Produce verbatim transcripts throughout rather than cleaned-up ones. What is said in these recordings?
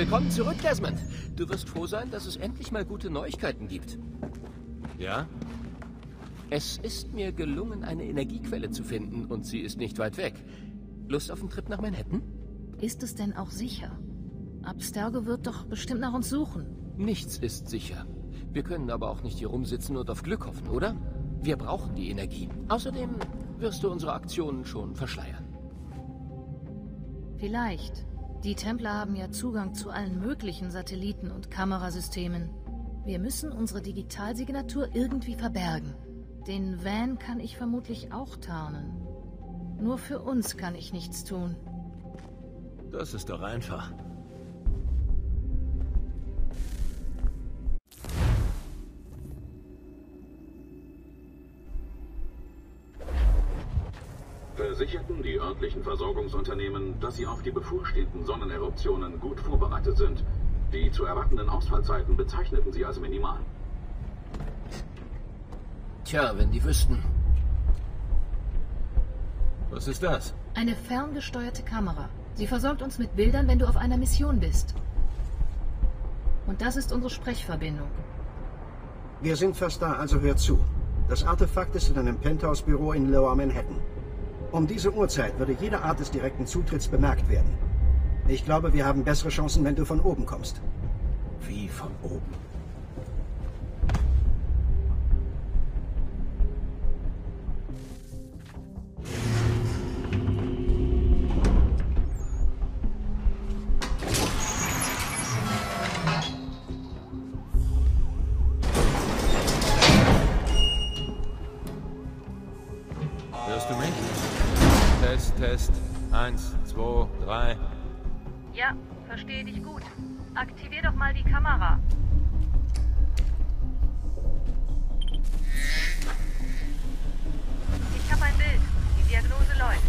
Willkommen zurück, Desmond. Du wirst froh sein, dass es endlich mal gute Neuigkeiten gibt. Ja? Es ist mir gelungen, eine Energiequelle zu finden und sie ist nicht weit weg. Lust auf einen Trip nach Manhattan? Ist es denn auch sicher? Abstergo wird doch bestimmt nach uns suchen. Nichts ist sicher. Wir können aber auch nicht hier rumsitzen und auf Glück hoffen, oder? Wir brauchen die Energie. Außerdem wirst du unsere Aktionen schon verschleiern. Vielleicht. Die Templer haben ja Zugang zu allen möglichen Satelliten und Kamerasystemen. Wir müssen unsere Digitalsignatur irgendwie verbergen. Den Van kann ich vermutlich auch tarnen. Nur für uns kann ich nichts tun. Das ist doch einfach. Versicherten die örtlichen Versorgungsunternehmen, dass sie auf die bevorstehenden Sonneneruptionen gut vorbereitet sind. Die zu erwartenden Ausfallzeiten bezeichneten sie als minimal. Tja, wenn die wüssten. Was ist das? Eine ferngesteuerte Kamera. Sie versorgt uns mit Bildern, wenn du auf einer Mission bist. Und das ist unsere Sprechverbindung. Wir sind fast da, also hör zu. Das Artefakt ist in einem Penthouse-Büro in Lower Manhattan. Um diese Uhrzeit würde jede Art des direkten Zutritts bemerkt werden. Ich glaube, wir haben bessere Chancen, wenn du von oben kommst. Wie von oben? Hörst du mich? Test, Test. Eins, zwei, drei. Ja, verstehe dich gut. Aktivier doch mal die Kamera. Ich habe ein Bild. Die Diagnose läuft.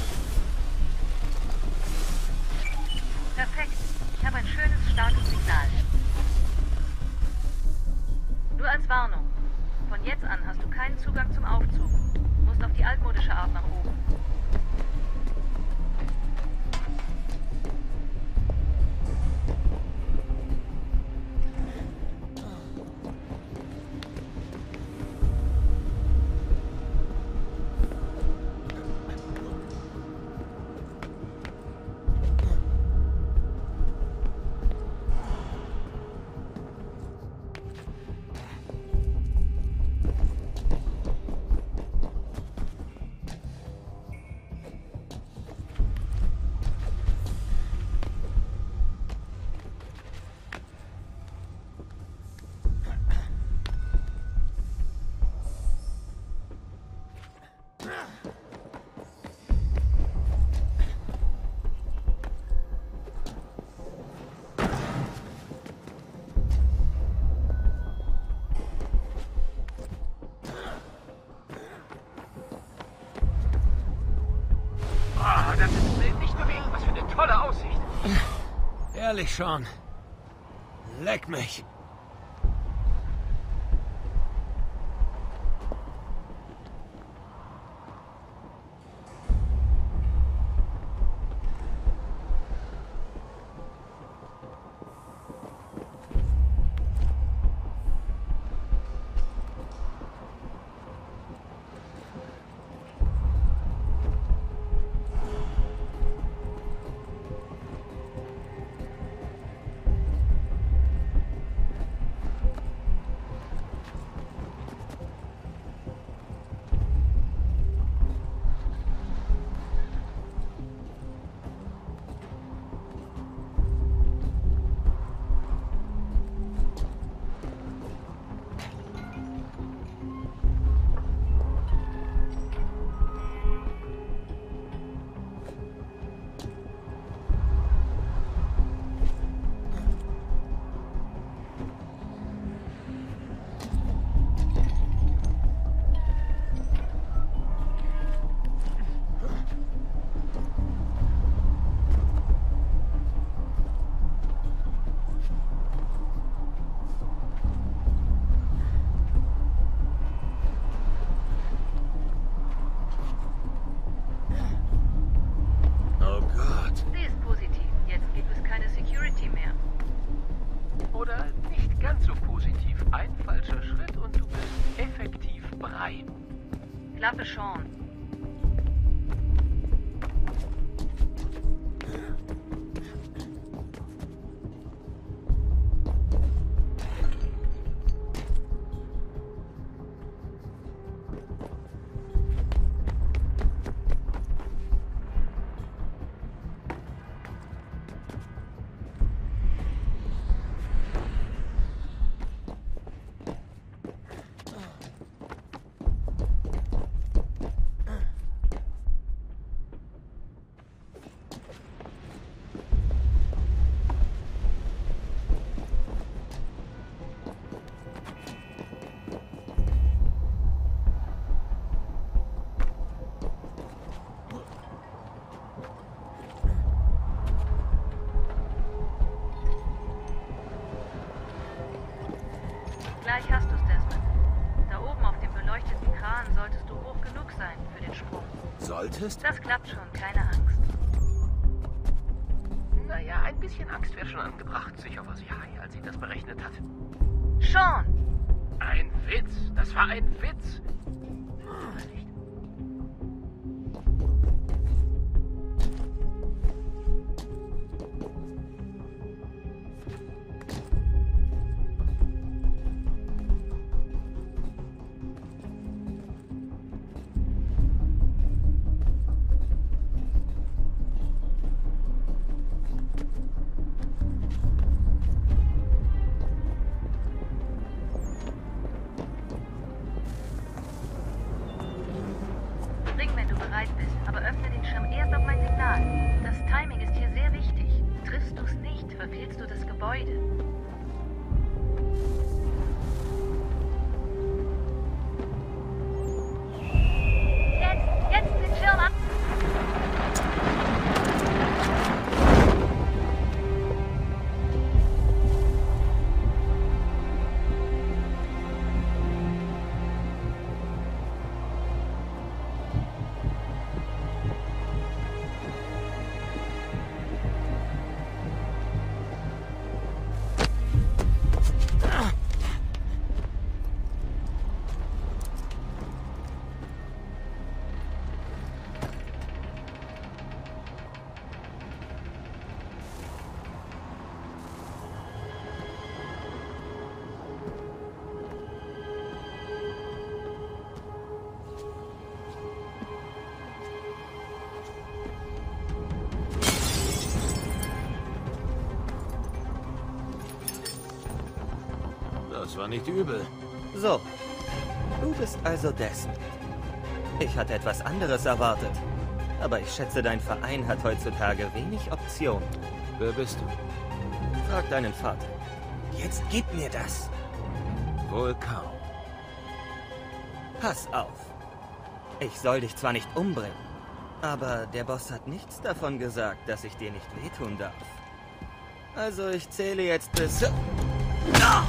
Perfekt. Ich habe ein schönes, starkes Signal. Nur als Warnung. Von jetzt an hast du keinen Zugang zum Aufzug. Du musst auf die altmodische Art nach oben. Ehrlich, Sean. Leck mich. Klappe, Sean. Gleich hast du es, Desmond. Da oben auf dem beleuchteten Kran solltest du hoch genug sein für den Sprung. Solltest? Das klappt schon, keine Angst. Naja, ein bisschen Angst wäre schon angebracht. Sicher war sie high, als sie das berechnet hat. Sean! Ein Witz. Das war ein Witz. Das war nicht übel. So, du bist also Desmond. Ich hatte etwas anderes erwartet. Aber ich schätze, dein Verein hat heutzutage wenig Optionen. Wer bist du? Frag deinen Vater. Jetzt gib mir das. Wohl kaum. Pass auf. Ich soll dich zwar nicht umbringen, aber der Boss hat nichts davon gesagt, dass ich dir nicht wehtun darf. Also ich zähle jetzt bis... Ah!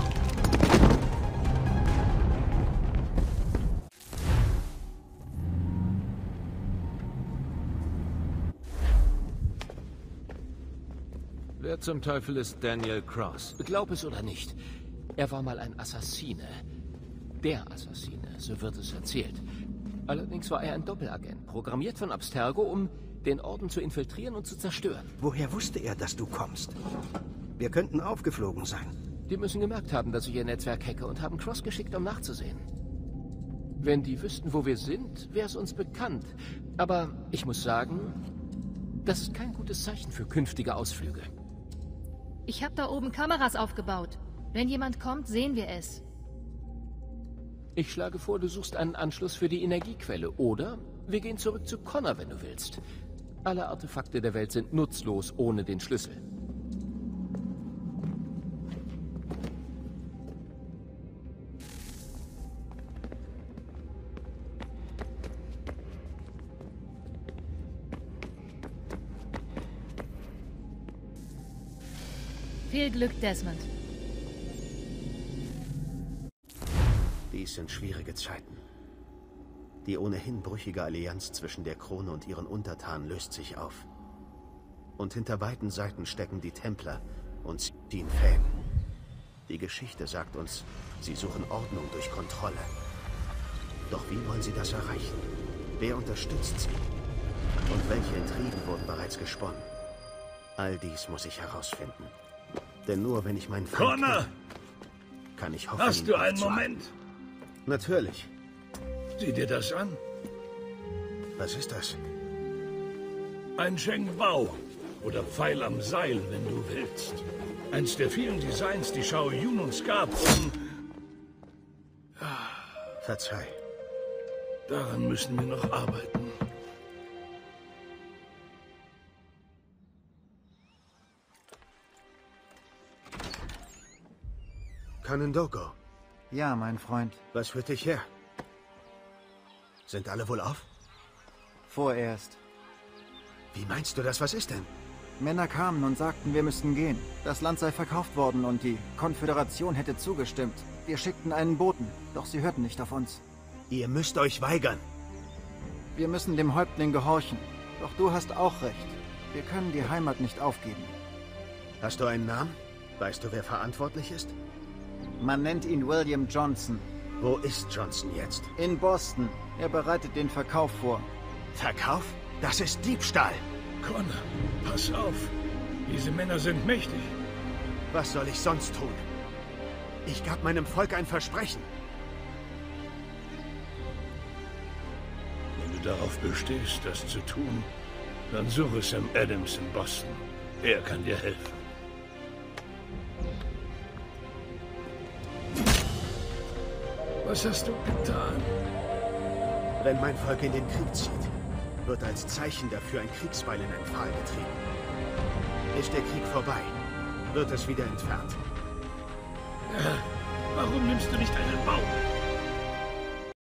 Wer zum Teufel ist Daniel Cross? Glaub es oder nicht, er war mal ein Assassine. Der Assassine, so wird es erzählt. Allerdings war er ein Doppelagent, programmiert von Abstergo, um den Orden zu infiltrieren und zu zerstören. Woher wusste er, dass du kommst? Wir könnten aufgeflogen sein. Die müssen gemerkt haben, dass ich ihr Netzwerk hacke und haben Cross geschickt, um nachzusehen. Wenn die wüssten, wo wir sind, wäre es uns bekannt. Aber ich muss sagen, das ist kein gutes Zeichen für künftige Ausflüge. Ich habe da oben Kameras aufgebaut. Wenn jemand kommt, sehen wir es. Ich schlage vor, du suchst einen Anschluss für die Energiequelle. Oder wir gehen zurück zu Connor, wenn du willst. Alle Artefakte der Welt sind nutzlos ohne den Schlüssel. Viel Glück, Desmond. Dies sind schwierige Zeiten. Die ohnehin brüchige Allianz zwischen der Krone und ihren Untertanen löst sich auf. Und hinter beiden Seiten stecken die Templer und ziehen Fäden. Die Geschichte sagt uns, sie suchen Ordnung durch Kontrolle. Doch wie wollen Sie das erreichen? Wer unterstützt Sie? Und welche Intrigen wurden bereits gesponnen? All dies muss ich herausfinden. Denn nur wenn ich meinen Feind Connor! kenne, kann ich hoffen, Hast ihn du einen aufzuhalten. Moment? Natürlich. Sieh dir das an. Was ist das? Ein Zheng Bao. Oder Pfeil am Seil, wenn du willst. Eins der vielen Designs, die Shao Yun uns gab, um... Verzeih. Daran müssen wir noch arbeiten. Kanendoko, Ja, mein Freund. was führt dich her? Sind alle wohl auf? Vorerst. Wie meinst du das? Was ist denn? Männer kamen und sagten, wir müssten gehen. Das Land sei verkauft worden und die Konföderation hätte zugestimmt. Wir schickten einen Boten, doch sie hörten nicht auf uns. Ihr müsst euch weigern. Wir müssen dem Häuptling gehorchen. Doch du hast auch recht. Wir können die Heimat nicht aufgeben. Hast du einen Namen? Weißt du, wer verantwortlich ist? Man nennt ihn William Johnson. Wo ist Johnson jetzt? In Boston. Er bereitet den Verkauf vor. Verkauf? Das ist Diebstahl. Connor, pass auf. Diese Männer sind mächtig. Was soll ich sonst tun? Ich gab meinem Volk ein Versprechen. Wenn du darauf bestehst, das zu tun, dann suche Sam Adams in Boston. Er kann dir helfen. Was hast du getan? Wenn mein Volk in den Krieg zieht, wird als Zeichen dafür ein Kriegsbeil in ein Pfahl getrieben. Ist der Krieg vorbei, wird es wieder entfernt. Ja, warum nimmst du nicht einen Baum?